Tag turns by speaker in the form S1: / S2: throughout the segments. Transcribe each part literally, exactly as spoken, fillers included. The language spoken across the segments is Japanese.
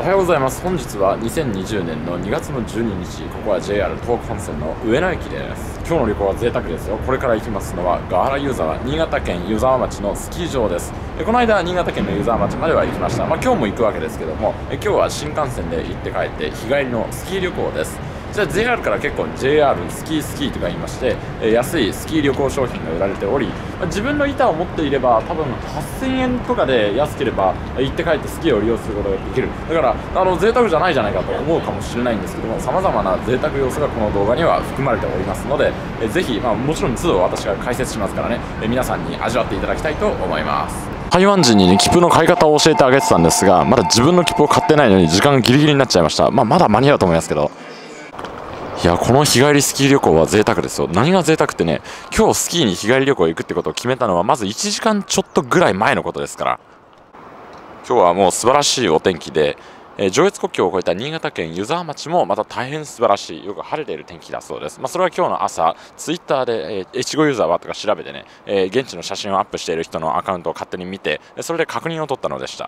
S1: はようございます。本日はにせんにじゅうねんのにがつのじゅうににち、ここは ジェイアール 東北本線の上野駅です。今日の旅行は贅沢ですよ。これから行きますのはガーラ湯沢、新潟県湯沢町のスキー場です。この間新潟県の湯沢町までは行きました。まあ、今日も行くわけですけども、今日は新幹線で行って帰って日帰りのスキー旅行です。じゃあ ジェイアール から結構 ジェイアール スキースキーとか言いまして、安いスキー旅行商品が売られており、自分の板を持っていれば多分はっせんえんとかで安ければ行って帰ってスキーを利用することができる。だからあの贅沢じゃないじゃないかと思うかもしれないんですけども、さまざまな贅沢要素がこの動画には含まれておりますので、えぜひ、まあ、もちろん都度私が解説しますからね、え皆さんに味わっていただきたいと思います。台湾人に、ね、切符の買い方を教えてあげてたんですが、まだ自分の切符を買ってないのに時間ギリギリになっちゃいました。まあ、まだ間に合うと思いますけど、いや、この日帰りスキー旅行は贅沢ですよ。何が贅沢ってね、今日スキーに日帰り旅行行くってことを決めたのはまずいちじかんちょっとぐらい前のことですから。今日はもう素晴らしいお天気で、えー、上越国境を越えた新潟県湯沢町もまた大変素晴らしい、よく晴れている天気だそうです。まあ、それは今日の朝ツイッターで、えー、越後湯沢とか調べてね、えー、現地の写真をアップしている人のアカウントを勝手に見て、それで確認を取ったのでした。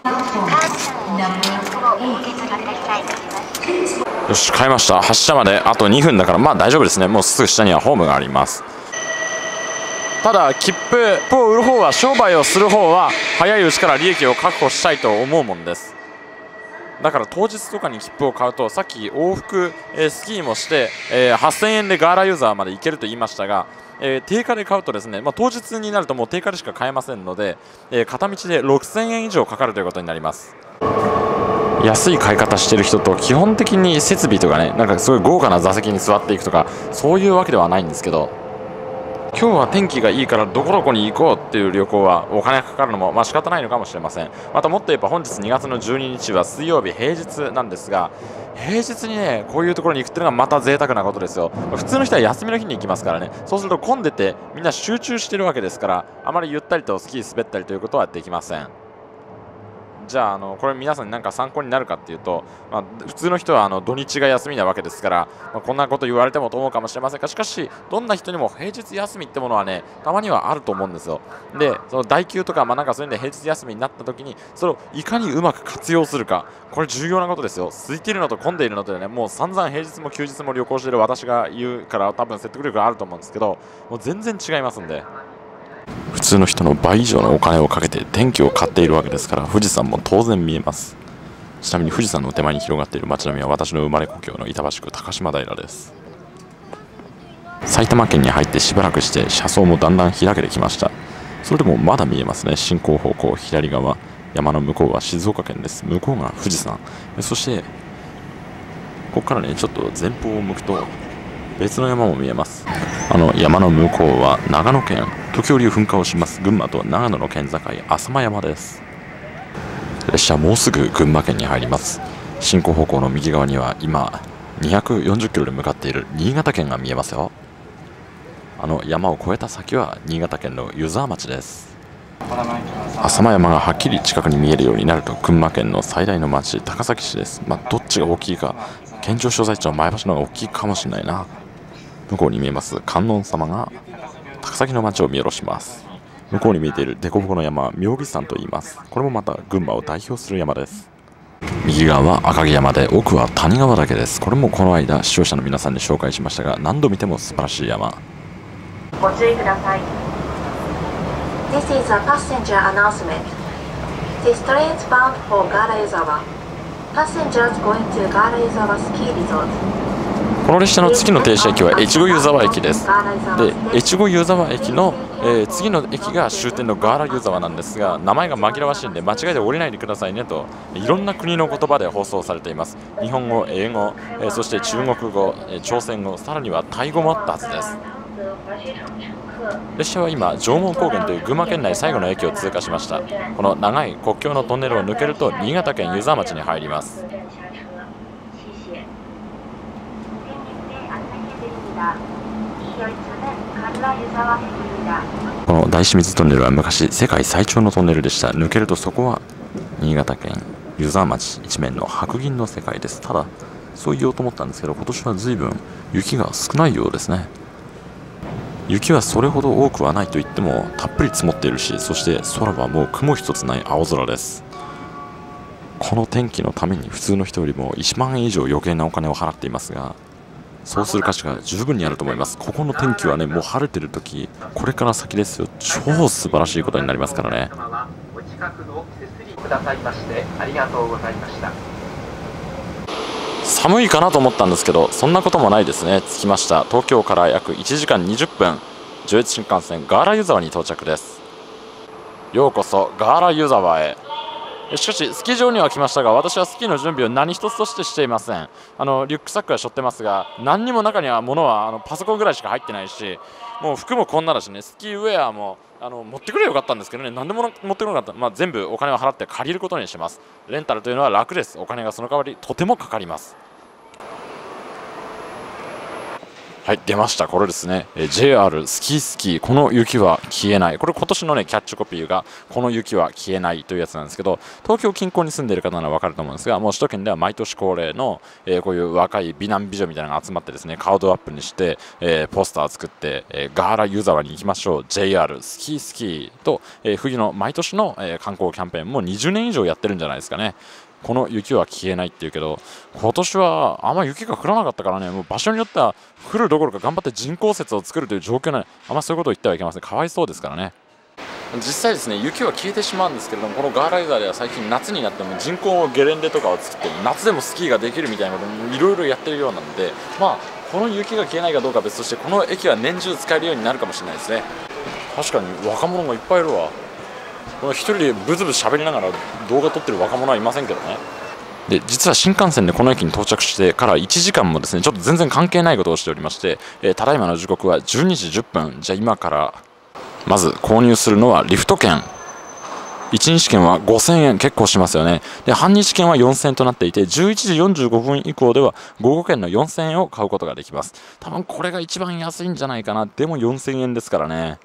S1: よし、買いました。発車まであとにふんだから、まあ大丈夫ですね。もうすぐ下にはホームがあります。ただ切符を売る方は、商売をする方は早いうちから利益を確保したいと思うもんです。だから当日とかに切符を買うと、さっき往復、えー、スキーもして、えー、はっせんえんでガーラユーザーまで行けると言いましたが、えー、定価で買うとですね、まあ、当日になるともう定価でしか買えませんので、えー、片道でろくせんえん以上かかるということになります。安い買い方してる人と、基本的に設備とかね、なんかすごい豪華な座席に座っていくとか、そういうわけではないんですけど、今日は天気がいいからどこどこに行こうっていう旅行はお金がかかるのもまあ仕方ないのかもしれません。またもっと言えば本日にがつのじゅうににちは水曜日、平日なんですが、平日にねこういうところに行くっていうのがまた贅沢なことですよ。普通の人は休みの日に行きますからね。そうすると混んでてみんな集中してるわけですから、あまりゆったりとスキー滑ったりということはできません。じゃあ、あのこれ皆さんに何か参考になるかっていうと、まあ、普通の人はあの土日が休みなわけですから、まあ、こんなこと言われてもと思うかもしれませんが、しかしどんな人にも平日休みってものはねたまにはあると思うんですよ。でその代休とか、まあ、なんかそういうので平日休みになった時にそれをいかにうまく活用するか、これ重要なことですよ。空いているのと混んでいるのとでね、もう散々平日も休日も旅行している私が言うから多分説得力があると思うんですけど、もう全然違いますんで。普通の人の倍以上のお金をかけて天気を買っているわけですから、富士山も当然見えます。ちなみに富士山の手前に広がっている街並みは私の生まれ故郷の板橋区高島平です。埼玉県に入ってしばらくして車窓もだんだん開けてきました。それでもまだ見えますね。進行方向左側、山の向こうは静岡県です。向こうが富士山、そしてここからねちょっと前方を向くと別の山も見えます。あの山の向こうは長野県、時折噴火をします群馬と長野の県境、浅間山です。列車もうすぐ群馬県に入ります。進行方向の右側には今にひゃくよんじゅっキロで向かっている新潟県が見えますよ。あの山を越えた先は新潟県の湯沢町です。浅間山がはっきり近くに見えるようになると群馬県の最大の町高崎市です。まあ、どっちが大きいか、県庁所在地の前橋の方が大きいかもしれないな。向こうに見えます観音様が高崎の町を見下ろします。向こうに見えている凸凹の山は妙義山と言います。これもまた群馬を代表する山です。右側は赤城山で、奥は谷川岳です。これもこの間視聴者の皆さんに紹介しましたが、何度見ても素晴らしい山。
S2: ご注意ください。 This is a passenger announcement. This train is bound for Garayazawa. Passengers going to Garayazawa Ski Resort.
S1: この列車の次の停車駅は越後湯沢駅です。で、越後湯沢駅の、えー、次の駅が終点のガーラ湯沢なんですが、名前が紛らわしいんで間違えて降りないでくださいねといろんな国の言葉で放送されています。日本語、英語、えー、そして中国語、えー、朝鮮語、さらにはタイ語もあったはずです。列車は今縄文高原という群馬県内最後の駅を通過しました。この長い国境のトンネルを抜けると新潟県湯沢町に入ります。この大清水トンネルは昔世界最長のトンネルでした。抜けるとそこは新潟県湯沢町一面の白銀の世界です。ただそう言おうと思ったんですけど、今年は随分雪が少ないようですね。雪はそれほど多くはないと言ってもたっぷり積もっているし、そして空はもう雲一つない青空です。 この天気のために普通の人よりもいちまんえん以上余計なお金を払っていますが、そうする価値が十分にあると思います。ここの天気はね、もう晴れてる時、これから先ですよ、超素晴らしいことになりますからね。
S3: お近くの手すりくださいましてありがとうございました。
S1: 寒いかなと思ったんですけど、そんなこともないですね。着きました。東京から約いちじかんにじゅっぷん、上越新幹線ガーラ湯沢に到着です。ようこそガーラ湯沢へ。しかしスキー場には来ましたが、私はスキーの準備を何一つとしてしていません。あのリュックサックは背負ってますが、何にも中には物はあのパソコンぐらいしか入ってないし、もう服もこんなだしね、スキーウェアもあの持ってくればよかったんですけどね、何でも持ってこなかった。まあ、全部お金を払って借りることにします。レンタルというのは楽です。お金がその代わりとてもかかります。はい、出ました。これですね、え ジェイアール スキースキー、この雪は消えない。これ今年のねキャッチコピーがこの雪は消えないというやつなんですけど、東京近郊に住んでいる方なら分かると思うんですが、もう首都圏では毎年恒例の、えー、こういう若い美男美女みたいなのが集まってですね、顔ドアップにして、えー、ポスター作って、えー、ガーラ湯沢に行きましょう ジェイアール スキースキーと、えー、冬の毎年の、えー、観光キャンペーンもにじゅうねん以上やってるんじゃないですかね。この雪は消えないっていうけど、今年はあんま雪が降らなかったからね、もう場所によっては降るどころか頑張って人工雪を作るという状況ね、あんまそういうことを言ってはいけません。かわいそうですからね。実際ですね、雪は消えてしまうんですけれども、このガーラ湯沢では最近夏になっても人工ゲレンデとかを作って夏でもスキーができるみたいなこともいろいろやってるようなので、まあこの雪が消えないかどうかは別として、この駅は年中使えるようになるかもしれないですね。確かに若者がいっぱいいるわ。この一人でブツブツ喋りながら動画撮ってる若者はいませんけどね。で実は新幹線でこの駅に到着してからいちじかんもですね、ちょっと全然関係ないことをしておりまして、えー、ただいまの時刻はじゅうにじじゅっぷん。じゃあ今からまず購入するのはリフト券。いちにち券はごせんえん、結構しますよね。で半日券はよんせんえんとなっていて、じゅういちじよんじゅうごふん以降では午後券のよんせんえんを買うことができます。多分これが一番安いんじゃないかな。でもよんせんえんですからね。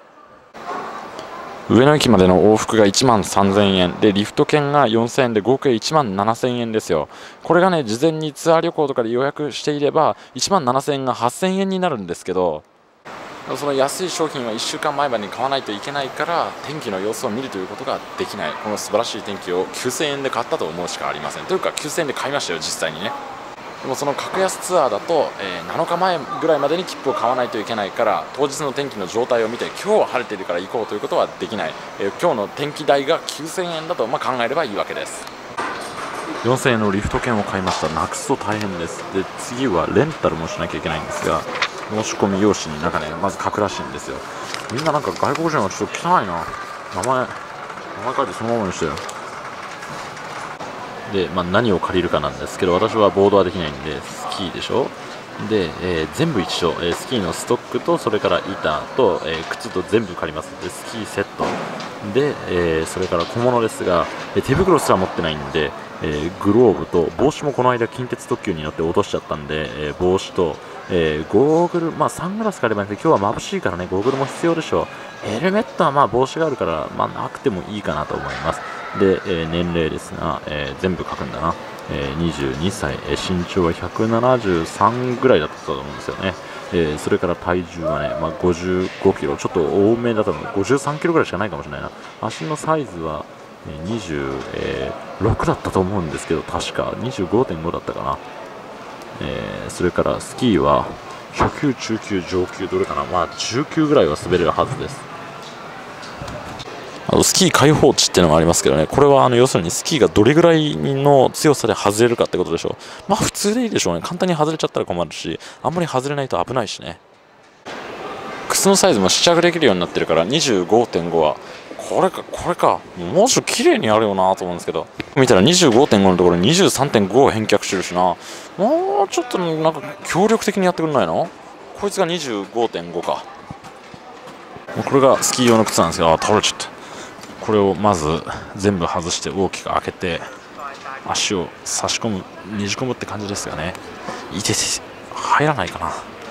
S1: 上野駅までの往復がいちまんさんぜんえんで、リフト券がよんせんえんで合計いちまんななせんえんですよ。これがね、事前にツアー旅行とかで予約していればいちまんななせんえんがはっせんえんになるんですけど、その安い商品はいっしゅうかんまえまでに買わないといけないから、天気の様子を見るということができない。この素晴らしい天気をきゅうせんえんで買ったと思うしかありません。というかきゅうせんえんで買いましたよ、実際にね。でもその格安ツアーだと、えー、なのかまえぐらいまでに切符を買わないといけないから、当日の天気の状態を見て今日は晴れているから行こうということはできない。えー、今日の天気代がきゅうせんえんだと、まあ、考えればいいわけです。よんせんえんのリフト券を買いました。なくすと大変です。で次はレンタルもしなきゃいけないんですが、申し込み用紙になんかね、まず書くらしいんですよ。みんななんか外国人はちょっと汚いな。名前名前書いてそのままにしてよ。で、まあ、何を借りるかなんですけど、私はボードはできないんでスキーでしょ。で、えー、全部一緒、えー、スキーのストックとそれから板と、えー、靴と全部借ります。でスキーセットで、えー、それから小物ですが、えー、手袋すら持ってないんで、えー、グローブと帽子もこの間近鉄特急に乗って落としちゃったんで、えー、帽子と、えー、ゴーグル、まあ、サングラスがあればいいんですけど、今日は眩しいからねゴーグルも必要でしょう。ヘルメットはまあ帽子があるから、まあ、なくてもいいかなと思います。で、えー、年齢ですが、えー、全部書くんだな。えー、にじゅうにさい、えー、身長はひゃくななじゅうさんぐらいだったと思うんですよね。えー、それから体重はね、まあ、ごじゅうごキロ、ちょっと多めだったのでごじゅうさんキロぐらいしかないかもしれないな。足のサイズはにじゅうろくだったと思うんですけど、確か にじゅうごてんご だったかな。えー、それからスキーは初級、中級、上級どれかな、まあ中級ぐらいは滑れるはずです。あのスキー開放値っていうのがありますけどね、これはあの要するにスキーがどれぐらいの強さで外れるかってことでしょう。まあ普通でいいでしょうね。簡単に外れちゃったら困るし、あんまり外れないと危ないしね。靴のサイズも試着できるようになってるから にじゅうごてんご はこれかこれか、もうちょっと綺麗にあるよなと思うんですけど、見たら にじゅうごてんご のところに にじゅうさんてんご を返却してるしな。もうちょっとなんか協力的にやってくれないの。こいつが にじゅうごてんご か。これがスキー用の靴なんですけど、あ、倒れちゃった。これをまず全部外して大きく開けて足を差し込む、ねじ込むって感じですがね。いてて入らないかな。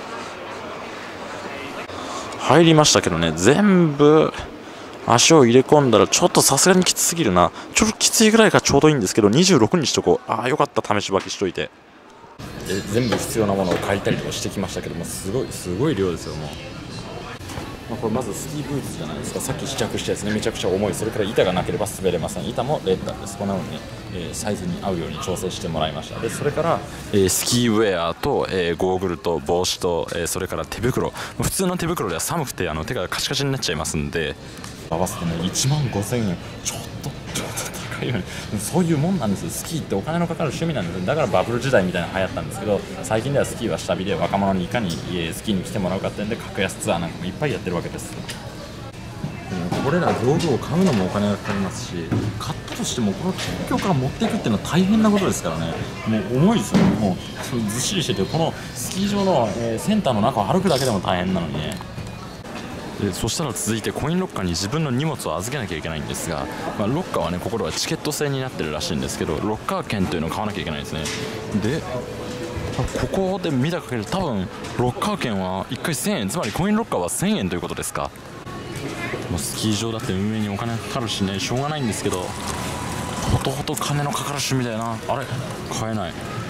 S1: 入りましたけどね、全部足を入れ込んだらちょっとさすがにきつすぎるな。ちょっときついぐらいがちょうどいいんですけど、にじゅうろくにしとこう。ああよかった、試し履きしといて。で全部必要なものを借りたりとかしてきましたけども、すごいすごい量ですよ。もうまあ、これまずスキーブーツじゃないですか。さっき試着したやつね、めちゃくちゃ重い。それから板がなければ滑れません。板もレンタルです。こんな風に、えー、サイズに合うように調整してもらいました。でそれから、えー、スキーウェアと、えー、ゴーグルと帽子と、えー、それから手袋。普通の手袋では寒くてあの手がカチカチになっちゃいますんで、合わせてねいちまんごせんえん、ちょっとちょっと高いよね。そういうもんなんですよ。スキーってお金のかかる趣味なんですよ。だからバブル時代みたいなの流行ったんですけど、最近ではスキーは下火で若者にいかにスキーに来てもらうかってんで格安ツアーなんかもいっぱいやってるわけです。これら道具を買うのもお金がかかりますし、買ったとしてもこれを東京から持っていくっていうのは大変なことですからね。もう重いですよね。もうずっしりしてて、このスキー場の、えー、センターの中を歩くだけでも大変なのにね。でそしたら続いてコインロッカーに自分の荷物を預けなきゃいけないんですが、まあ、ロッカーはねここではチケット制になってるらしいんですけど、ロッカー券というのを買わなきゃいけないんですね。でここで見た限り多分ロッカー券はいっかいせんえん、つまりコインロッカーはせんえんということですか。もうスキー場だって運営にお金かかるしね、しょうがないんですけど、ほとほと金のかかる趣味だよな。あれ買えない。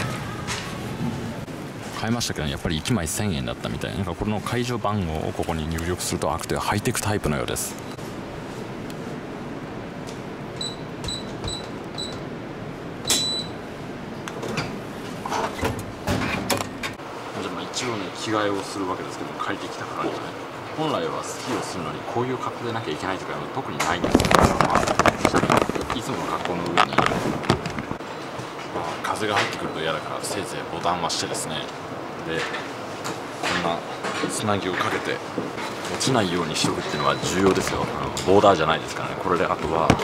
S1: 買いましたけど、ね、やっぱりいちまいせんえんだったみたい。なんかこの解除番号をここに入力すると開くというハイテクタイプのようです。じゃあまあ一応ね着替えをするわけですけど、借りてきたからにはね、本来はスキーをするのにこういう格好でなきゃいけないとかいうのは特にないんですけど、まあ、いつもの格好の上に、まあ、風が入ってくると嫌だからせいぜいボタンはしてですね、でこんなつなぎをかけて落ちないようにしておくっていうのは重要ですよ。あのボーダーじゃないですからね。これであとは借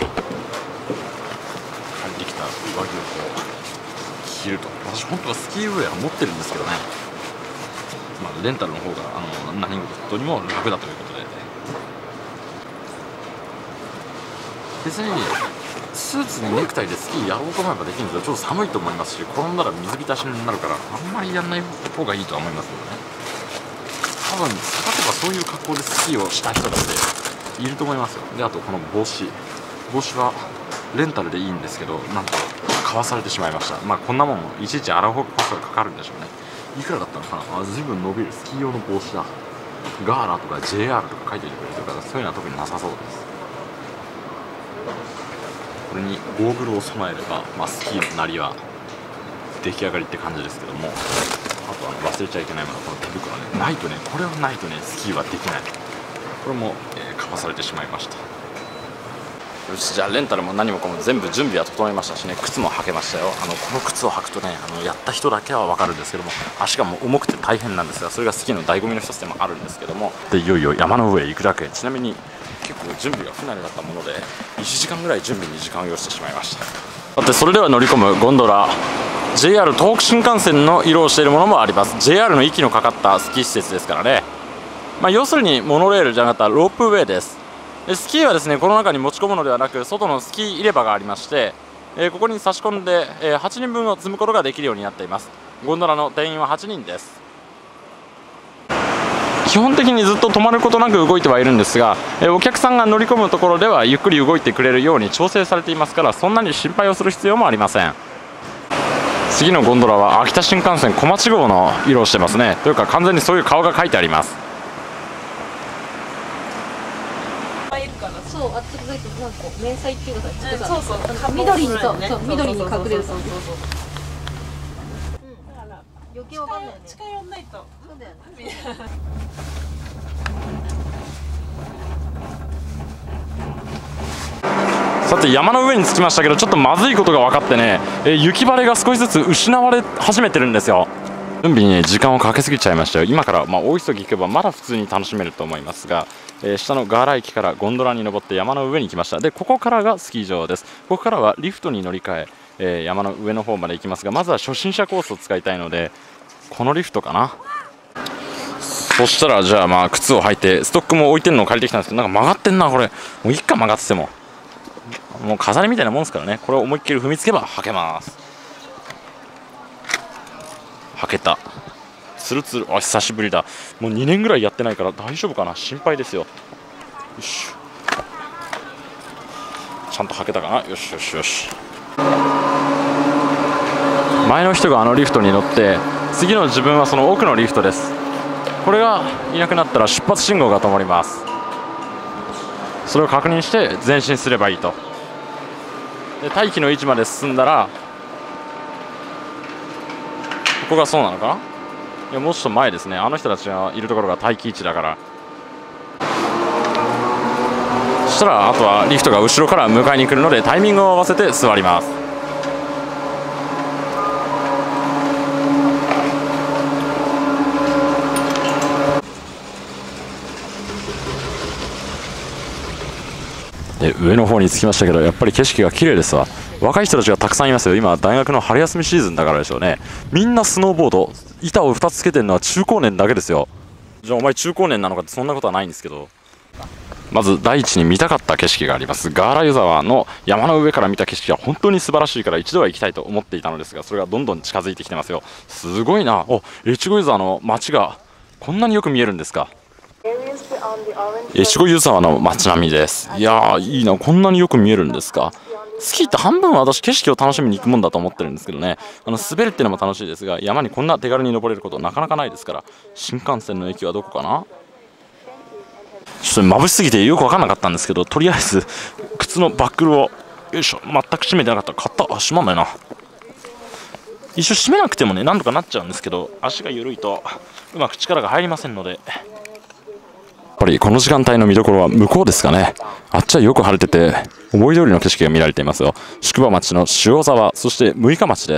S1: りてきた上着をこう着ると。私本当はスキーウェア持ってるんですけどね、まあ、レンタルの方があの何事にも楽だということで、別にスーツにネクタイでスキーやろうと思えばできるんですけど、ちょっと寒いと思いますし、転んだら水浸しになるからあんまりやんない方がいいとは思いますけどね。多分探せばそういう格好でスキーをした人だっていると思いますよ。であとこの帽子帽子はレンタルでいいんですけど、なんと買わされてしまいました。まあこんなもんもいちいち洗う方がコストがかかるんでしょうね。いくらだったのかな。あ、随分伸びるスキー用の帽子だ。ガーラとか ジェイアール とか書いておいてくれるから、そういうのは特になさそうです。これにゴーグルを備えれば、まあ、スキーのなりは出来上がりって感じですけども、あとあの忘れちゃいけないのはこの手袋ね。ないとね、これはないとねスキーはできない。これも、えー、買わされてしまいました。よし、じゃあレンタルも何もかも全部準備は整いましたしね、靴も履けましたよ。あのこの靴を履くとね、あのやった人だけは分かるんですけども、足がもう重くて大変なんですが、それがスキーの醍醐味の一つでもあるんですけども、でいよいよ山の上へ行くだけ。ちなみに結構準備が不慣れだったものでいちじかんぐらい準備に時間を要してしまいました。さてそれでは乗り込むゴンドラ、 ジェイアール 東北新幹線の色をしているものもあります。 ジェイアール の息のかかったスキー施設ですからね。まあ、要するにモノレールじゃなかったロープウェイです。でスキーはですねこの中に持ち込むのではなく、外のスキー入れ歯がありまして、えー、ここに差し込んで、えー、はちにんぶんを積むことができるようになっています。ゴンドラの定員ははちにんです。基本的にずっと止まることなく動いてはいるんですが、えー、お客さんが乗り込むところではゆっくり動いてくれるように調整されていますから、そんなに心配をする必要もありません。次のゴンドラは秋田新幹線小町号の色をしてますね。というか完全にそういう顔が書いてあります。
S4: そう、あっちがいてなんか迷彩っていうかさ、ちょっとさ、そうそう、緑にそう、そう緑に隠れると。そうそうそう。うん、だから余計わかんないよね。近寄んないと。そうだよね。
S1: さて山の上に着きましたけど、ちょっとまずいことが分かってね、えー、雪晴れが少しずつ失われ始めてるんですよ。準備に、ね、時間をかけすぎちゃいましたよ。今から、まあ、大急ぎ行けばまだ普通に楽しめると思いますが、えー、下のガーラ駅からゴンドラに登って山の上に来ました。でここからがスキー場です。ここからはリフトに乗り換ええー、山の上の方まで行きますが、まずは初心者コースを使いたいのでこのリフトかな。そしたらじゃあまあ靴を履いて、ストックも置いてるのを借りてきたんですけど、なんか曲がってんなこれ。もういっか曲がってても、もう飾りみたいなもんですからね。これを思いっきり踏みつけば履けます。履けた。ツルツル。あ、久しぶりだ。もうにねんぐらいやってないから大丈夫かな、心配ですよ。よし、ちゃんと履けたかな。よしよしよし。前の人があのリフトに乗って、次の自分はその奥のリフトです。 これがいなくなったら出発信号が灯ります。それを確認して前進すればいいと。で待機の位置まで進んだら、ここがそうなのかな。いやもうちょっと前ですね。あの人たちがいるところが待機位置だから。そしたらあとはリフトが後ろから迎えに来るのでタイミングを合わせて座ります。で上の方に着きましたけど、やっぱり景色が綺麗ですわ。若い人たちがたくさんいますよ。今大学の春休みシーズンだからでしょうね。みんなスノーボード、板をふたつつけてるのは中高年だけですよ。じゃあお前中高年なのかって、そんなことはないんですけど。まず第一に見たかった景色があります。ガーラ湯沢の山の上から見た景色は本当に素晴らしいから一度は行きたいと思っていたのですが、それがどんどん近づいてきてますよ。すごいな。お、越後湯沢の街がこんなによく見えるんですか。越後湯沢の街並みです。いやーいいな、こんなによく見えるんですか。スキーって半分は私景色を楽しみに行くもんだと思ってるんですけどね。あの滑るっていうのも楽しいですが、山にこんな手軽に登れることなかなかないですから。新幹線の駅はどこかな。ちょっと眩しすぎてよく分かんなかったんですけど、とりあえず靴のバックルをよいしょ、全く閉めてなかったら買った。あ、閉まんないな。一応閉めなくてもねなんとかなっちゃうんですけど、足が緩いとうまく力が入りませんので。やっぱりこの時間帯の見どころは向こうですかね。あっちはよく晴れてて思い通りの景色が見られていますよ。宿場町の塩沢、そして六日町です。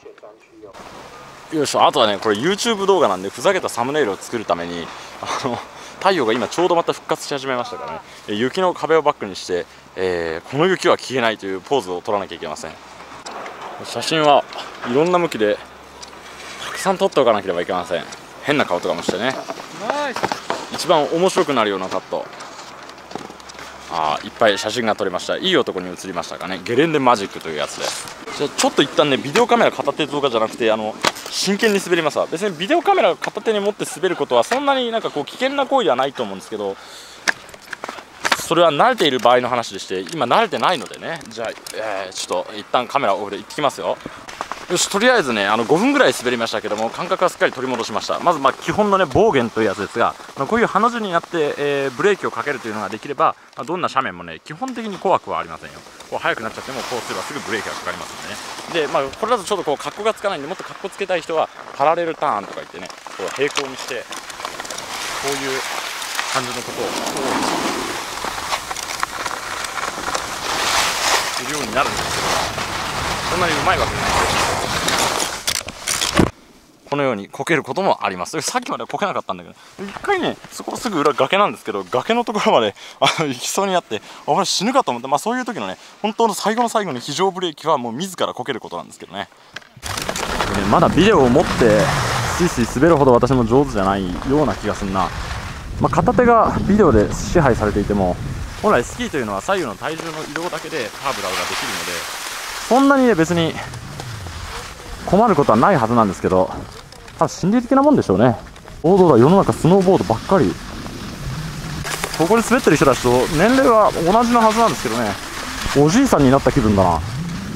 S1: よいしょ。あとはねこれ YouTube 動画なんで、ふざけたサムネイルを作るためにあの太陽が今ちょうどまた復活し始めましたからね、雪の壁をバックにして、えー、この雪は消えないというポーズを取らなきゃいけません。写真はいろんな向きでたくさん撮っておかなければいけません。変な顔とかもしてね。一番面白くなるようなカット、あいっぱい写真が撮れました。いい男に写りましたかね。ゲレンデマジックというやつです。じゃあちょっと一旦ねビデオカメラ片手動画じゃなくて、あの真剣に滑りますわ。別にビデオカメラ片手に持って滑ることはそんなになんかこう危険な行為ではないと思うんですけど、それは慣れている場合の話でして、今慣れてないのでね。じゃあ、えー、ちょっと一旦カメラオフで行ってきますよ。よし、とりあえずねあのごふんぐらい滑りましたけども、感覚はすっかり取り戻しました。まずまあ基本のねボーゲンというやつですが、あのこういうハの字になって、えー、ブレーキをかけるというのができれば、まあ、どんな斜面もね基本的に怖くはありませんよ。こう速くなっちゃってもこうすればすぐブレーキがかかりますのでね。でまあこれだとちょっとこう格好がつかないんで、もっと格好つけたい人はパラレルターンとか言ってね、こう平行にしてこういう感じのことをこうするようになるんですけど、そんなにうまいわけじゃないですよ。このようにこけることもあります。さっきまではこけなかったんだけど、一回ねそこすぐ裏崖なんですけど、崖のところまであの行きそうになって、あれ死ぬかと思って、まあそういう時のね本当の最後の最後に非常ブレーキはもう自らこけることなんですけどね。でまだビデオを持ってスイスイ滑るほど私も上手じゃないような気がするな。まあ、片手がビデオで支配されていても、本来スキーというのは左右の体重の移動だけでカーブラウができるので、そんなにね別に困ることはないはずなんですけど、ただ心理的なもんでしょうね。王道だ、世の中スノーボードばっかり。ここで滑ってる人たちと年齢は同じなはずなんですけどね、おじいさんになった気分だな。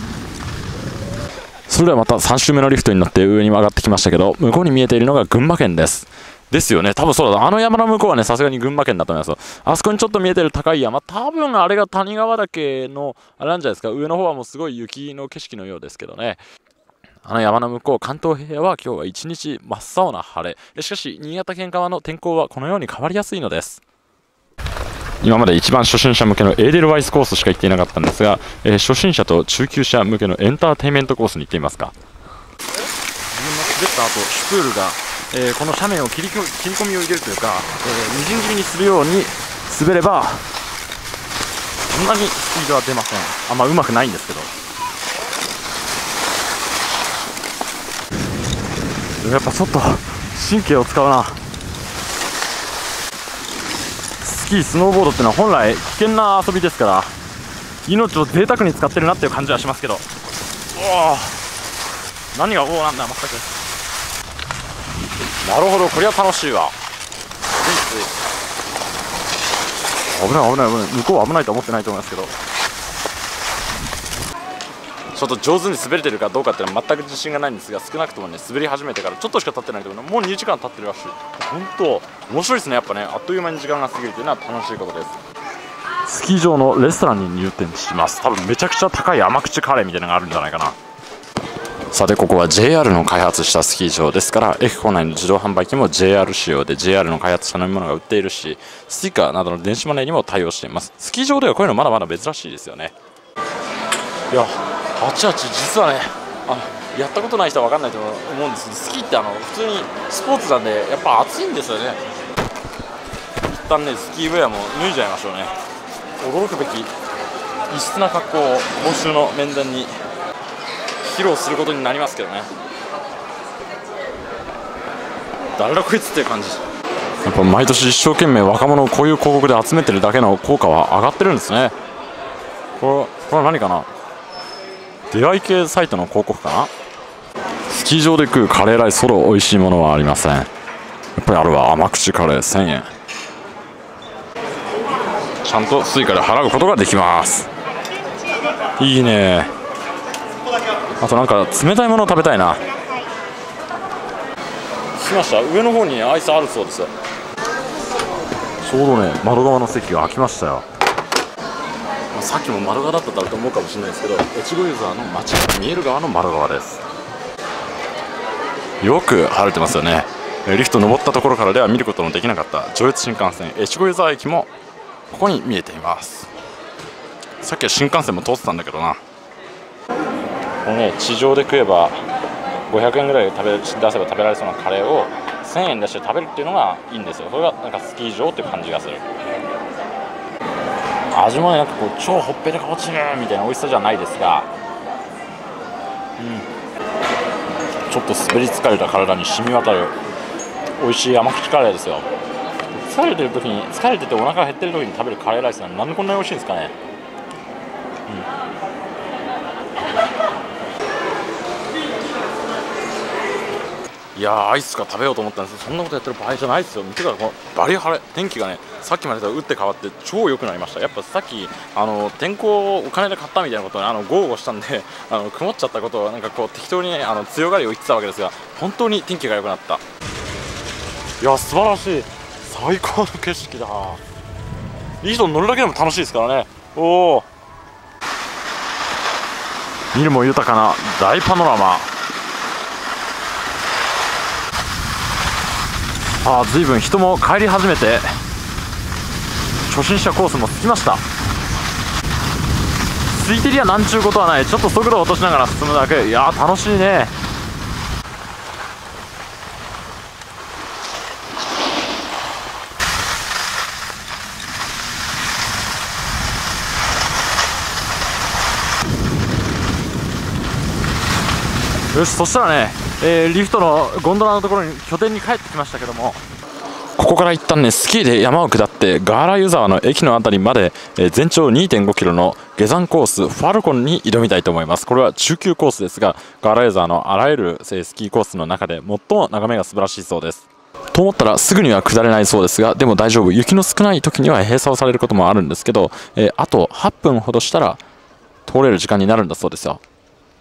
S1: それではまたさん周目のリフトに乗って上に上がってきましたけど、向こうに見えているのが群馬県ですですよね。多分そうだ、あの山の向こうはねさすがに群馬県だと思いますよ。あそこにちょっと見えてる高い山、多分あれが谷川岳のあれなんじゃないですか。上の方はもうすごい雪の景色のようですけどね。あの山の向こう関東平野は今日は一日真っ青な晴れ。しかし新潟県側の天候はこのように変わりやすいのです。今まで一番初心者向けのエーデルワイスコースしか行っていなかったんですが、えー、初心者と中級者向けのエンターテインメントコースに行ってみますか。自分の滑った後シュプールが、えー、この斜面を切り切り込みを入れるというか、えー、みじん切りにするように滑ればそんなにスピードは出ません。あんまうまくないんですけど、やっぱちょっと神経を使うな。スキースノーボードってのは本来危険な遊びですから、命を贅沢に使ってるなっていう感じはしますけど、おお何がおおなんだ全く。なるほど、これは楽しいわ。危ない危ない危ない、向こうは危ないと思ってないと思いますけど、 ちょっと上手に滑れてるかどうかっていうのは全く自信がないんですが、少なくともね滑り始めてからちょっとしか経ってないけどもうにじかん経ってるらしい。本当面白いですね。やっぱねあっという間に時間が過ぎるというのは楽しいことです。スキー場のレストランに入店します。多分めちゃくちゃ高い甘口カレーみたいなのがあるんじゃないかな。さてここは ジェイアール の開発したスキー場ですから駅構内の自動販売機も ジェイアール 仕様で ジェイアール の開発した飲み物が売っているし、スイカなどの電子マネーにも対応しています。スキー場ではこういうのまだまだ珍しいですよね。いやあちあち実はねあのやったことない人は分かんないと思うんですけど、スキーってあの普通にスポーツなんでやっぱ暑いんですよね。一旦ねスキーウェアも脱いじゃいましょうね。驚くべき異質な格好を今週の面談に披露することになりますけどね。誰だこいつっていう感じ。やっぱ毎年一生懸命若者をこういう広告で集めてるだけの効果は上がってるんですね。これこれは何かな、出会い系サイトの広告かな。スキー場で食うカレーライスほど美味しいものはありません。やっぱりあるわ甘口カレーせんえん。ちゃんとスイカで払うことができます。いいね。あとなんか冷たいものを食べたいな。着きました。上の方にアイスあるそうです。ちょうどね窓側の席が空きましたよ。さっきも窓側だったと思うかもしれないですけど、越後湯沢の街が見える側の窓側です。よく晴れてますよね。リフト登ったところからでは見ることのできなかった上越新幹線越後湯沢駅もここに見えています。さっきは新幹線も通ってたんだけどな。このね地上で食えばごひゃくえんぐらい食べ出せば食べられそうなカレーをせんえん出して食べるっていうのがいいんですよ。それがなんかスキー場っていう感じがする。味もねなんかこう超ほっぺたが落ちるみたいな美味しさじゃないですが、うん、ちょっと滑り疲れた体に染み渡る美味しい甘口カレーですよ。疲れてる時に疲れててお腹が減ってる時に食べるカレーライスはなんでこんなに美味しいんですかね。うん、いやーアイスが食べようと思ったんですけどそんなことやってる場合じゃないですよ。見てください、このバリ晴れ天気がねさっきまでと打って変わって超良くなりました。やっぱさっきあの天候をお金で買ったみたいなことを、ね、あの豪語したんであの曇っちゃったことをなんかこう適当に、ね、あの強がりを言ってたわけですが本当に天気が良くなった。いや素晴らしい最高の景色だ。いい人に乗るだけでも楽しいですからね。おお見るも豊かな大パノラマ。あー、ずいぶん人も帰り始めて初心者コースも着きました。空いてりゃなんちゅうことはない。ちょっと速度を落としながら進むだけ。いやー楽しいね。よしそしたらね、えー、リフトのゴンドラのところに拠点に帰ってきましたけども、ここから一旦ねスキーで山を下ってガーラ湯沢の駅の辺りまで、えー、全長 にてんごキロの下山コースファルコンに挑みたいと思います。これは中級コースですがガーラ湯沢のあらゆるスキーコースの中で最も眺めが素晴らしいそうです。と思ったらすぐには下れないそうですが、でも大丈夫。雪の少ない時には閉鎖をされることもあるんですけど、えー、あとはっぷんほどしたら通れる時間になるんだそうですよ。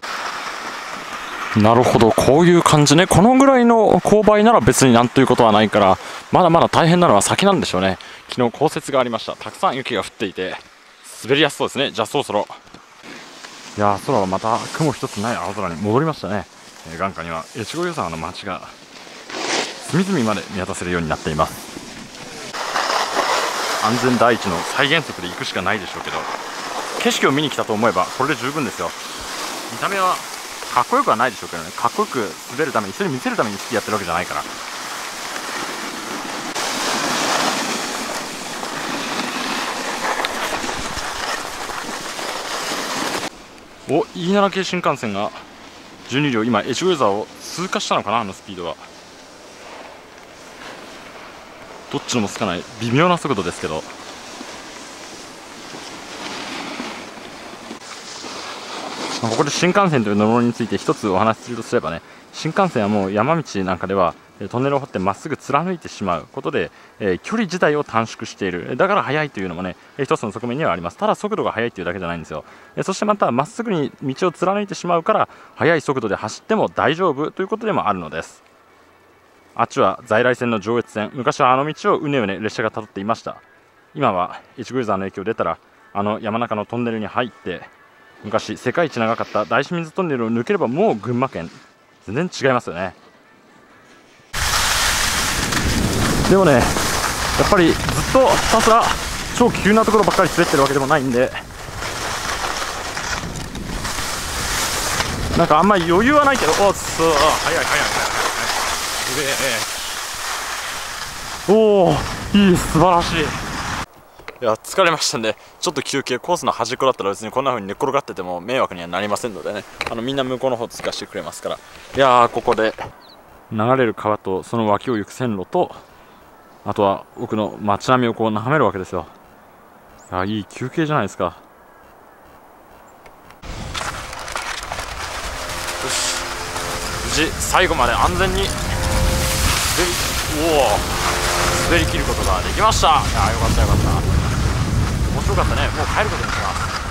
S1: なるほど、こういう感じね。このぐらいの勾配なら別になんということはないから、まだまだ大変なのは先なんでしょうね。昨日降雪がありました。たくさん雪が降っていて滑りやすそうですね。じゃあそろそろ、いやー空はまた雲一つない青空に戻りましたね。えー、眼下には越後湯沢の街が隅々まで見渡せるようになっています。安全第一の再現則で行くしかないでしょうけど、景色を見に来たと思えばこれで十分ですよ。見た目はかっこよくはないでしょうけどね。かっこよく滑るために、それ見せるためにスキーやってるわけじゃないから。お、いいなら系新幹線がじゅうにりょう今越後湯沢を通過したのかな。あのスピードはどっちのもつかない微妙な速度ですけど、ここで新幹線という乗り物について一つお話しするとすればね、新幹線はもう山道なんかではトンネルを掘ってまっすぐ貫いてしまうことで、えー、距離自体を短縮している。だから速いというのもね、一つの側面にはあります。ただ速度が速いというだけじゃないんですよ。えー、そしてまたまっすぐに道を貫いてしまうから速い速度で走っても大丈夫ということでもあるのです。あっちは在来線の上越線、昔はあの道をうねうね列車がたどっていました。今は越後湯沢の駅を出たらあの山中のトンネルに入って、昔世界一長かった大清水トンネルを抜ければもう群馬県、全然違いますよね。でもね、やっぱりずっとひたすら超急なところばっかり滑ってるわけでもないんで、なんかあんまり余裕はないけど、おっそう、速い速い速い速い速い、おお、いい、素晴らしい。いや、疲れましたんで、ちょっと休憩。コースの端っこだったら別にこんな風に寝っ転がってても迷惑にはなりませんのでね、あのみんな向こうの方通過してくれますから。いやー、ここで流れる川とその脇を行く線路と、あとは奥の街並みをこう眺めるわけですよ。いや、いい休憩じゃないですか。よし、無事最後まで安全に滑り、おお、滑り切ることができました。いや、よかったよかった。面白かったね。もう帰ることにし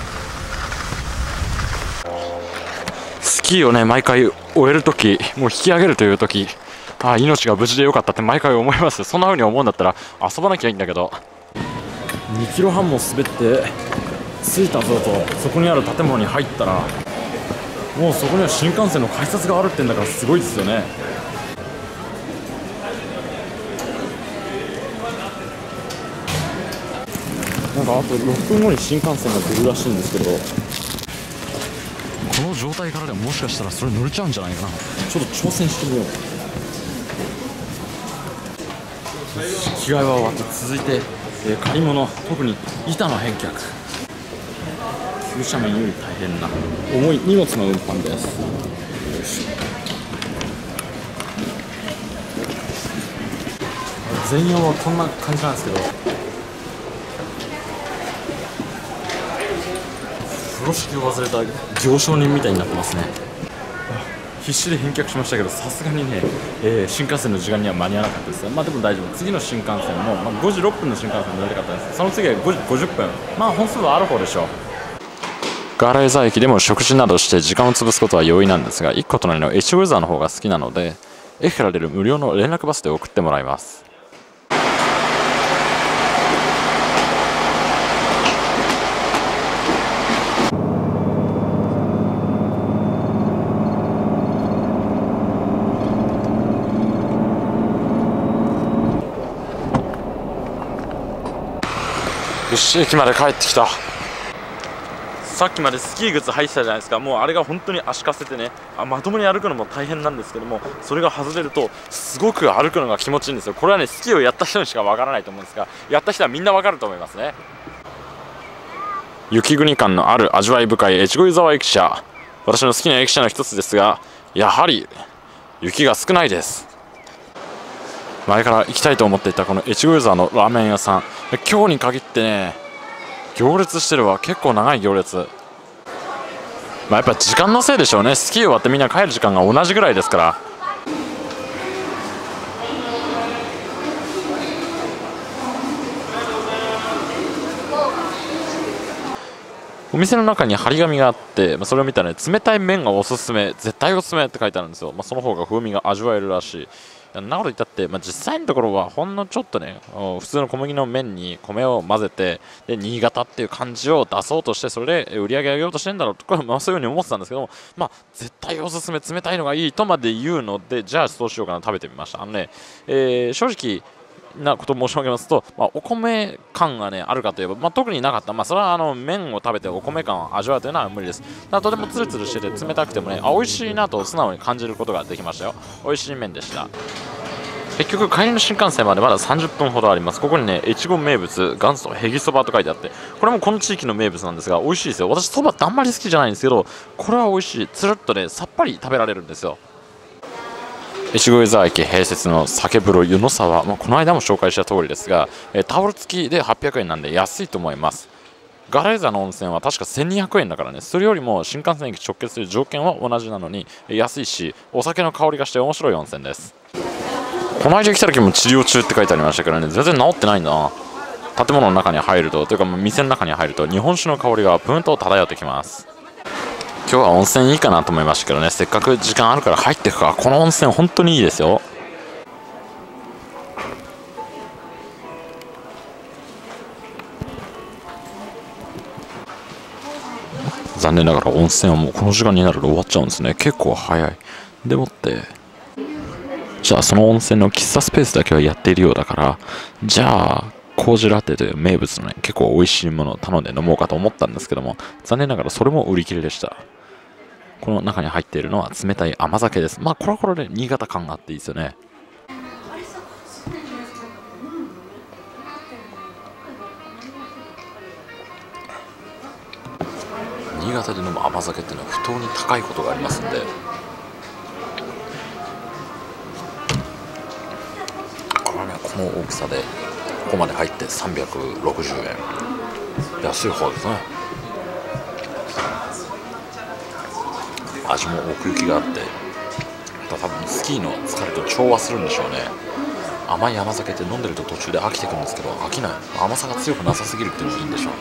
S1: ます。スキーをね、毎回終えるとき、もう引き上げるというとき、ああ、命が無事でよかったって毎回思います。そんな風に思うんだったら遊ばなきゃいいんだけど。にキロはんも滑って着いたぞと、そこにある建物に入ったら、もうそこには新幹線の改札があるってんだからすごいですよね。なんかあとろっぷんごに新幹線が出るらしいんですけど、この状態からでももしかしたらそれ乗れちゃうんじゃないかな。ちょっと挑戦してみよう。着替えは終わって続いて、えー、借り物、特に板の返却、急斜面より大変な重い荷物の運搬です。よいしょ。全容はこんな感じなんですけど、風呂敷を忘れた行商人みたいになってますね。必死で返却しましたけど、さすがにね、えー、新幹線の時間には間に合わなかったです。まあでも大丈夫。次の新幹線も、まあ、ごじろっぷんの新幹線乗りたかったです。その次はごじごじゅっぷん。まあ本数はある方でしょう。ガーラ湯沢駅でも食事などして時間を潰すことは容易なんですが、いっこ隣の越後湯沢の方が好きなので、駅から出る無料の連絡バスで送ってもらいます。よし、駅まで帰ってきた。さっきまでスキー靴履いてたじゃないですか。もうあれが本当に足かせてね、あまともに歩くのも大変なんですけども、それが外れるとすごく歩くのが気持ちいいんですよ。これはね、スキーをやった人にしかわからないと思うんですが、やった人はみんなわかると思いますね。雪国感のある味わい深い越後湯沢駅舎、私の好きな駅舎の一つですが、やはり雪が少ないです。前から行きたいと思っていたこの越後湯沢のラーメン屋さん、今日に限ってね、行列してるわ。結構長い行列。まあ、やっぱ時間のせいでしょうね。スキー終わってみんな帰る時間が同じぐらいですから。お店の中に張り紙があって、まあ、それを見たら、ね、冷たい麺がおすすめ、絶対おすすめって書いてあるんですよ。まあ、その方が風味が味わえるらしい。そんなこと言ったって、まあ、実際のところはほんのちょっとね、普通の小麦の麺に米を混ぜて、で新潟っていう感じを出そうとして、それで売り上げ上げようとしてるんだろうと、これまあそういうふうに思ってたんですけども、まあ、絶対おすすめ、冷たいのがいいとまで言うので、じゃあそうしようかな、食べてみました。あのね、えー、正直なことを申し上げますと、まあ、お米感が、ね、あるかといえば、まあ、特になかった。まあ、それはあの麺を食べてお米感を味わうというのは無理です。ただとてもツルツルしてて冷たくてもね、あ、美味しいなと素直に感じることができましたよ。美味しい麺でした。結局帰りの新幹線までまださんじゅっぷんほどあります。ここにね、越後名物元祖へぎそばと書いてあって、これもこの地域の名物なんですが美味しいですよ。私そばってあんまり好きじゃないんですけど、これは美味しい。つるっとね、さっぱり食べられるんですよ。越後湯沢駅併設の酒風呂湯の沢、まあ、この間も紹介した通りですが、えタオル付きではっぴゃくえんなんで安いと思います。ガラ湯沢の温泉は確かせんにひゃくえんだからね、それよりも新幹線駅直結する条件は同じなのに安いし、お酒の香りがして面白い温泉です。 この間来た時も治療中って書いてありましたからね、全然治ってないんだな。建物の中に入ると、というか店の中に入ると日本酒の香りがプーンと漂ってきます。今日は温泉いいかなと思いましたけどね、せっかく時間あるから入っていくか。この温泉本当にいいですよ。残念ながら温泉はもうこの時間になると終わっちゃうんですね。結構早い。でもってじゃあその温泉の喫茶スペースだけはやっているようだから、じゃあ麹ラテという名物のね結構美味しいものを頼んで飲もうかと思ったんですけども、残念ながらそれも売り切れでした。この中に入っているのは冷たい甘酒です。まあこれはこれで新潟感があっていいですよね。新潟で飲む甘酒っていうのは不当に高いことがありますので、これね、この大きさでここまで入ってさんびゃくろくじゅうえん、安い方ですね。味も奥行きがあって、多分スキーの疲れと調和するんでしょうね。甘い甘酒って飲んでると途中で飽きてくるんですけど、飽きない、甘さが強くなさすぎるっていうのがいいんでしょう。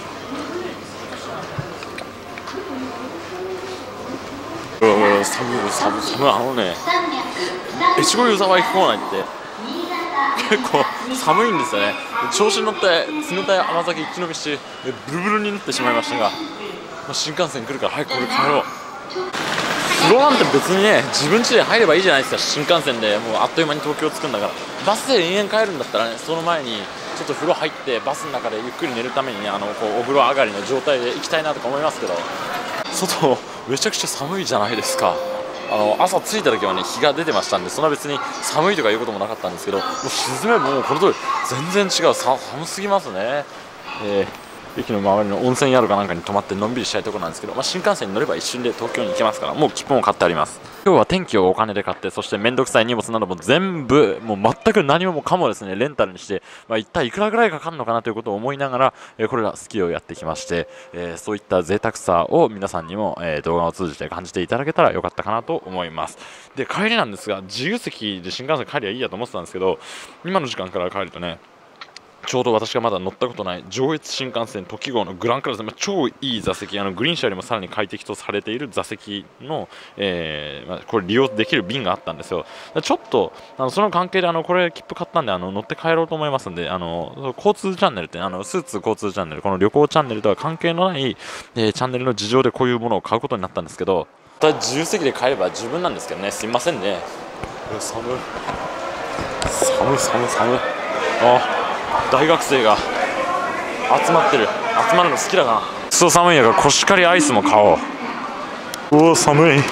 S1: 寒い寒い寒い、あのね、越後湯沢駅構内って結構寒いんですよね。調子に乗って冷たい甘酒一気飲みしてブルブルになってしまいましたが、新幹線来るから早くこれ帰ろう。風呂なんて別にね、自分家で入ればいいじゃないですか。新幹線でもうあっという間に東京着くんだから。バスで延々帰るんだったらね、その前にちょっと風呂入ってバスの中でゆっくり寝るために、ね、あのこうお風呂上がりの状態で行きたいなとか思いますけど、外めちゃくちゃ寒いじゃないですか。あの朝着いた時はね日が出てましたんで、そんな別に寒いとかいうこともなかったんですけど、もう沈めばもうこの通り全然違う、さ寒すぎますね。えー駅の周りの温泉宿かなんかに泊まってのんびりしたいところなんですけど、まあ、新幹線に乗れば一瞬で東京に行けますから、もう切符も買ってあります。今日は天気をお金で買って、そして面倒くさい荷物なども全部もう全く何もかもですねレンタルにして、まあ、一体いくらぐらいかかるのかなということを思いながら、えー、これらスキーをやってきまして、えー、そういった贅沢さを皆さんにも、えー、動画を通じて感じていただけたらよかったかなと思います。で帰りなんですが、自由席で新幹線帰りゃいいやと思ってたんですけど、今の時間から帰るとね、ちょうど私がまだ乗ったことない上越新幹線とき号のグランクラス、まあ、超いい座席、あのグリーン車よりもさらに快適とされている座席の、えーまあ、これ利用できる便があったんですよ。ちょっとあのその関係であのこれ切符買ったんで、あの乗って帰ろうと思いますんで、あの交通チャンネルってあのスーツ交通チャンネル、この旅行チャンネルとは関係のない、えー、チャンネルの事情でこういうものを買うことになったんですけど、自由席で買えば十分なんですけどね、すいませんね。寒い寒い寒い寒い、あ大学生が集まってる、集まるの好きだな。クソ寒いやからコシカリアイスも買おう。おお寒い。なんか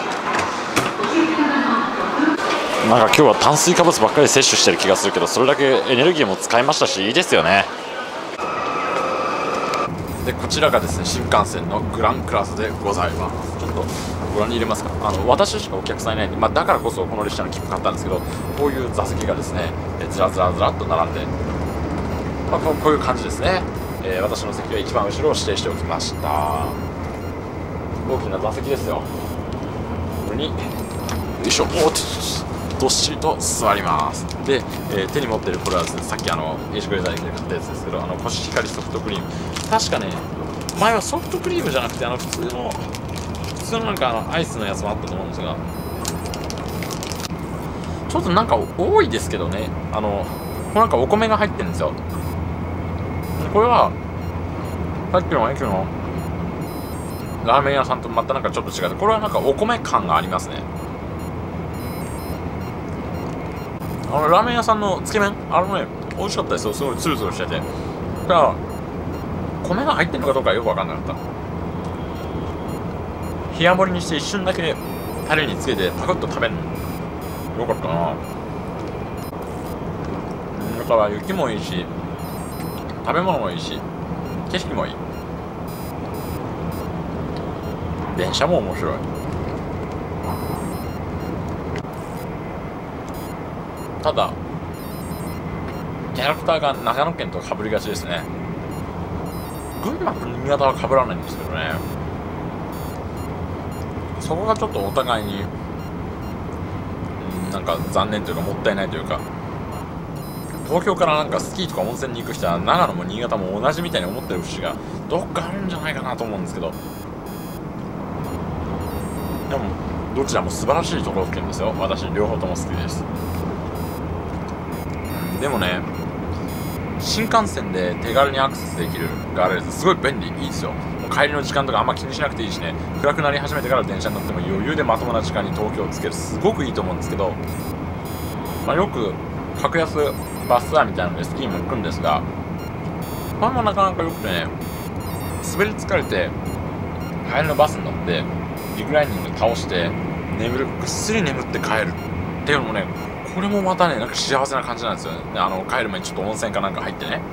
S1: 今日は炭水化物ばっかり摂取してる気がするけど、それだけエネルギーも使いましたしいいですよね。でこちらがですね新幹線のグランクラスでございます。ちょっとご覧に入れますか。あの私しかお客さんいないんで、まあ、だからこそこの列車の切符買ったんですけど、こういう座席がですねずらずらずらっと並んで、まあ、こう、こういう感じですね。えー、私の席は一番後ろを指定しておきました。大きな座席ですよ。これによいしょ、おっとどっしりと座ります。で、えー、手に持ってるこれはですね、さっきあのエイジクレザーで買ったやつですけど、あのコシヒカリソフトクリーム、確かね前はソフトクリームじゃなくてあの普通の普通のなんかあのアイスのやつもあったと思うんですが、ちょっとなんか多いですけどね、あのこれなんかお米が入ってるんですよ。これはさっきの駅のラーメン屋さんとまたなんかちょっと違って、これはなんかお米感がありますね。あのラーメン屋さんのつけ麺、あのね美味しかったですよ。すごいツルツルしてて、だから米が入ってるのかどうかよく分かんなかった。冷や盛りにして一瞬だけタレにつけてパクッと食べるのよかったな。だから雪もいいし食べ物もいいし景色もいい、電車も面白い。ただキャラクターが長野県と被りがちですね。群馬と新潟は被らないんですけどね、そこがちょっとお互いになんか残念というかもったいないというか、 東京からなんかスキーとか温泉に行く人は長野も新潟も同じみたいに思ってる節がどっかあるんじゃないかなと思うんですけど、でもどちらも素晴らしい都道府県ですよ。私両方とも好きです。でもね、新幹線で手軽にアクセスできるガーレールズすごい便利、いいですよ。もう帰りの時間とかあんま気にしなくていいしね、暗くなり始めてから電車に乗っても余裕でまともな時間に東京をつける、すごくいいと思うんですけど、まあ、よく格安バスツアーみたいなのでスキーも行くんですが、これもなかなか良くてね、滑り疲れて帰りのバスに乗ってリクライニング倒して眠る、ぐっすり眠って帰るっていうのもね、これもまたね、なんか幸せな感じなんですよね。あの帰る前にちょっと温泉かなんか入ってね。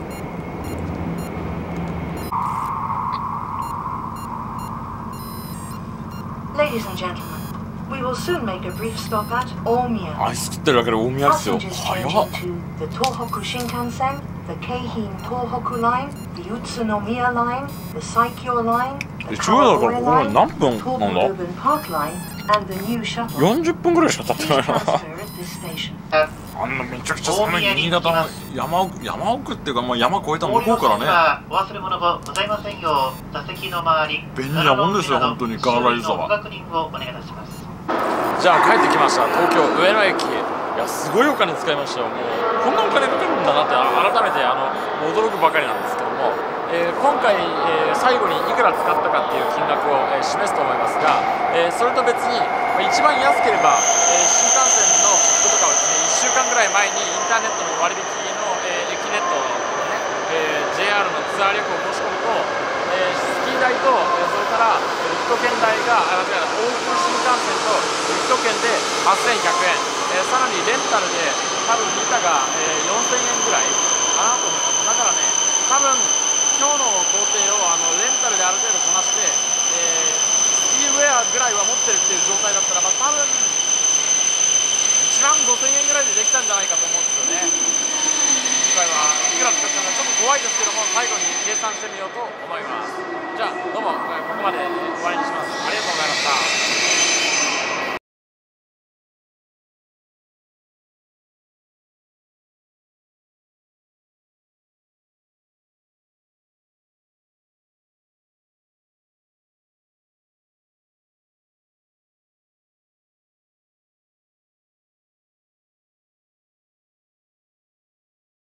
S2: Ladies and gentlemen, we will soon make a brief stop at Omiya.
S1: アイス食ってるだけで大宮ですよ。
S2: Passengers
S1: 早っ。
S2: changing to the Tohoku Shinkansen, the Keihin Tohoku Line, the Utsunomiya Line, the Saikyo Line,
S1: え、
S2: the
S1: 中央だから
S2: Kawagoe
S1: ここまで
S2: Line,
S1: 何
S2: the
S1: 分なん
S2: Tobu
S1: だ。
S2: Urban Park Line, and the new shuttle.
S1: よんじゅっぷんぐらいしか経ってない
S2: Please
S1: な。
S2: transfer at this station.
S1: あんなめちゃくちゃ寒い新潟の山奥、山奥っていうか、まあ、山越えた向こうからね。
S5: お忘れ物がございませんよう、座席の周り、
S1: 便利なもんですよ本当にガーライザは。
S5: ご確認をお願いいたします。
S1: じゃあ帰ってきました、東京上野駅。いや、すごいお金使いましたよ。もうこんなお金かかるんだなって改めてあの驚くばかりなんですけども、えー、今回、えー、最後にいくら使ったかっていう金額を、えー、示すと思いますが、えー、それと別に、まあ、一番安ければ、えー、新幹線の切符とかはですね、いっしゅうかんぐらい前にインターネットの割引の、えー、駅ネットの、ねえー、ジェイアール のツアー旅行を申し込むと、えー、スキー代と、えー、それから、えー、リフト券代があ間違いない往復新幹線とリフト券ではっせんひゃくえん、えー、さらにレンタルで多分板が、えー、よんせんえんぐらいかなと思います。だからね、多分今日の工程をあのレンタルである程度こなして、えー、スキーウェアぐらいは持ってるっていう状態だったら、まあ、多分いちまんごせんえんぐらいでできたんじゃないかと思うんですよね。今回はいくら使ったのかちょっと怖いですけども、最後に計算してみようと思います。じゃあどうもここまで終わりにします。ありがとうございます。